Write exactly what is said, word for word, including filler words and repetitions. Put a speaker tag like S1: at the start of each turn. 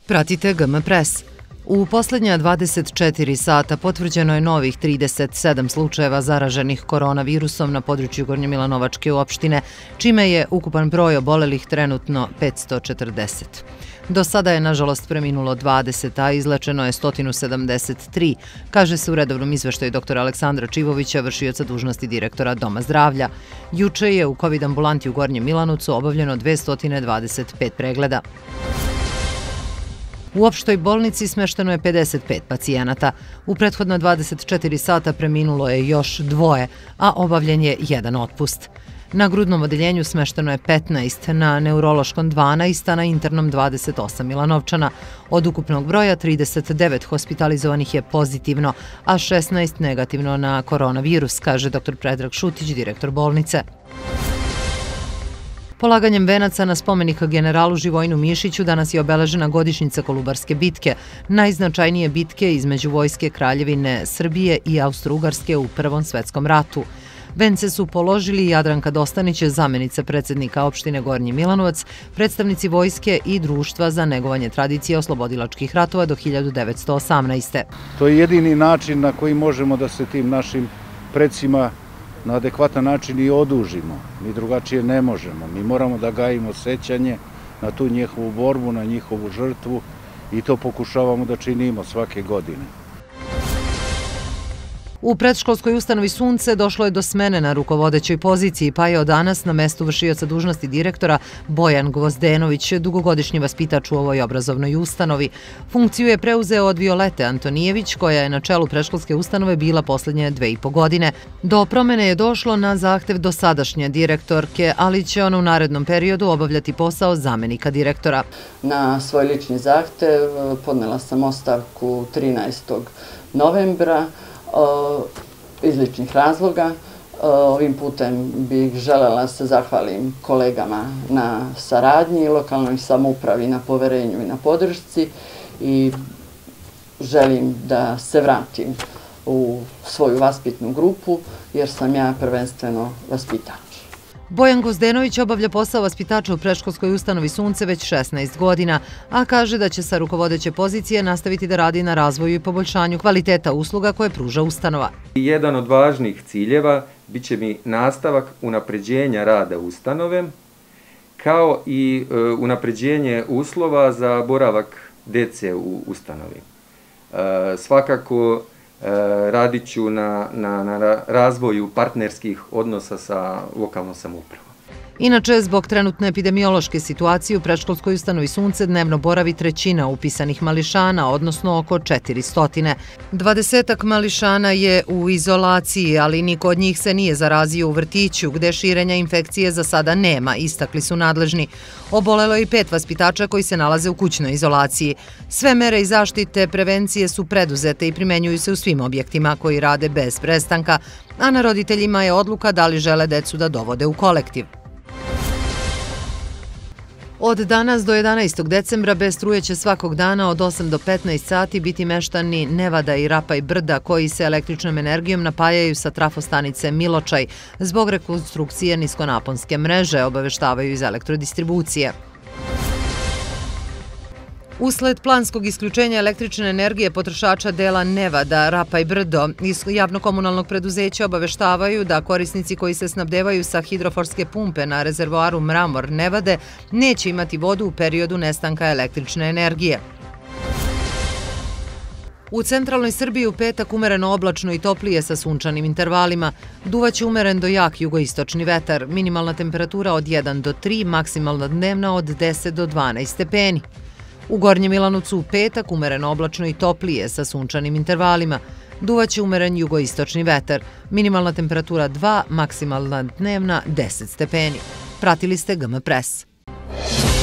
S1: Pratite G M Press. U posljednja dvadeset četiri sata potvrđeno je novih trideset sedam slučajeva zaraženih koronavirusom na području Gornjemilanovačke opštine, čime je ukupan broj obolelih trenutno petsto četrdeset. Do sada je, nažalost, preminulo dvadeset, a izlečeno je sto sedamdeset tri, kaže se u redovnom izveštaju doktora Aleksandra Čivovića, vršioca dužnosti direktora Doma zdravlja. Juče je u COVID ambulanti u Gornjem Milanovcu obavljeno dvesta dvadeset pet pregleda. U opštoj bolnici smešteno je pedeset pet pacijenata. U prethodna dvadeset četiri sata preminulo je još dvoje, a obavljen je jedan otpust. Na grudnom odeljenju smešteno je petnaest, na neurološkom dvanaest, a na internom dvadeset osam Milanovčana. Od ukupnog broja trideset devet hospitalizovanih je pozitivno, a šesnaest negativno na koronavirus, kaže dr Predrag Šutić, direktor bolnice. Polaganjem venaca na spomenik generalu Živojinu Mišiću danas je obeležena godišnjica Kolubarske bitke, najznačajnije bitke između vojske Kraljevine Srbije i Austro-Ugarske u Prvom svetskom ratu. Vence su položili Jadranka Dostanić, zamenica predsjednika opštine Gornji Milanovac, predstavnici vojske i Društva za negovanje tradicije oslobodilačkih ratova do hiljadu devetsto osamnaeste.
S2: To je jedini način na koji možemo da se tim našim predsima na adekvatan način i odužimo. Mi drugačije ne možemo. Mi moramo da gajimo sećanje na tu njihovu borbu, na njihovu žrtvu i to pokušavamo da činimo svake godine.
S1: U predškolskoj ustanovi Sunce došlo je do smene na rukovodećoj poziciji, pa je od danas na mestu vršioca dužnosti direktora Bojan Gvozdenović, dugogodišnji vaspitač u ovoj obrazovnoj ustanovi. Funkciju je preuzeo od Violete Antonijević, koja je na čelu predškolske ustanove bila posljednje dve i po godine. Do promene je došlo na zahtev dosadašnje direktorke, ali će ona u narednom periodu obavljati posao zamenika direktora.
S3: Na svoj lični zahtev podnela sam ostavku trinaestog novembra, iz ličnih razloga. Ovim putem bih želela se zahvalim kolegama na saradnji, lokalnoj samoupravi na poverenju i na podršci i želim da se vratim u svoju vaspitnu grupu jer sam ja prvenstveno vaspitač.
S1: Bojan Gvozdenović obavlja posao vaspitača u predškolskoj ustanovi Sunce već šesnaest godina, a kaže da će sa rukovodeće pozicije nastaviti da radi na razvoju i poboljšanju kvaliteta usluga koje pruža ustanova.
S4: Jedan od važnih ciljeva biće mi nastavak unapređenja rada ustanove, kao i unapređenje uslova za boravak dece u ustanovi. Svakako radit ću na, na, na razvoju partnerskih odnosa sa lokalnom samoupravom.
S1: Inače, zbog trenutne epidemiološke situacije u predškolskoj ustanovi Sunce dnevno boravi trećina upisanih mališana, odnosno oko četiristo. Dvadesetak mališana je u izolaciji, ali niko od njih se nije zarazio u vrtiću, gde širenja infekcije za sada nema, istakli su nadležni. Obolelo je i pet vaspitača koji se nalaze u kućnoj izolaciji. Sve mere i zaštite prevencije su preduzete i primenjuju se u svim objektima koji rade bez prestanka, a na roditeljima je odluka da li žele decu da dovode u kolektiv. Od danas do jedanaestog decembra bez struje će svakog dana od osam do petnaest sati biti meštani Nevada i Rapaj Brda koji se električnom energijom napajaju sa trafostanice Miločaj zbog rekonstrukcije niskonaponske mreže, obaveštavaju iz elektrodistribucije. Usled planskog isključenja električne energije potrošača dela Nevada, Rapaj Brdo iz javnokomunalnog preduzeća obaveštavaju da korisnici koji se snabdevaju sa hidroforske pumpe na rezervoaru Mramor Nevade neće imati vodu u periodu nestanka električne energije. U centralnoj Srbiji u petak umereno oblačno i toplije sa sunčanim intervalima. Duvaće umeren do jak jugoistočni vetar, minimalna temperatura od jedan do tri, maksimalna dnevna od deset do dvanaest stepeni. U Gornjem Milanovcu u petak umereno oblačno i toplije sa sunčanim intervalima. Duvaće umeren jugoistočni vetar, minimalna temperatura dva, maksimalna dnevna deset stepeni. Pratili ste G M Press.